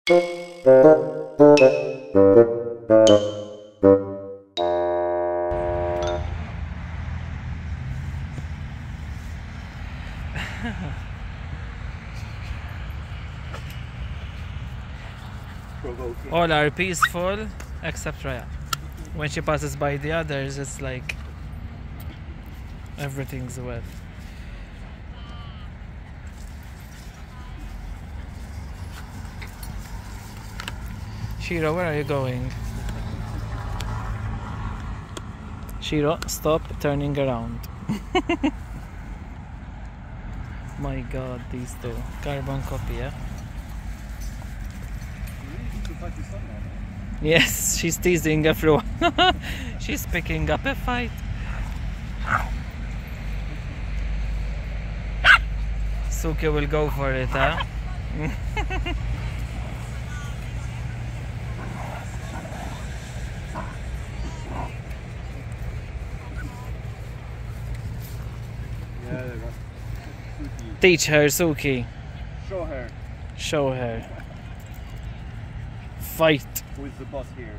All are peaceful except Raya. When she passes by the others, it's like everything's well. Shiro, where are you going? Shiro, stop turning around. My god, these two. Carbon copy, yeah? Yes, she's teasing everyone. She's picking up a fight. Suki will go for it, huh? Teach her, Suki. Show her. Show her. Fight. Who is the boss here?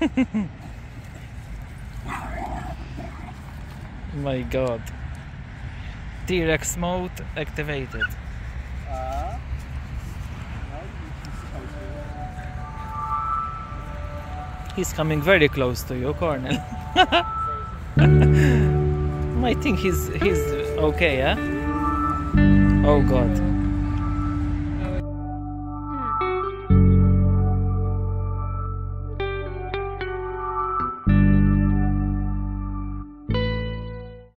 My god. T-Rex mode activated. He's coming very close to you, Cornel. I think he's okay, huh? Oh god.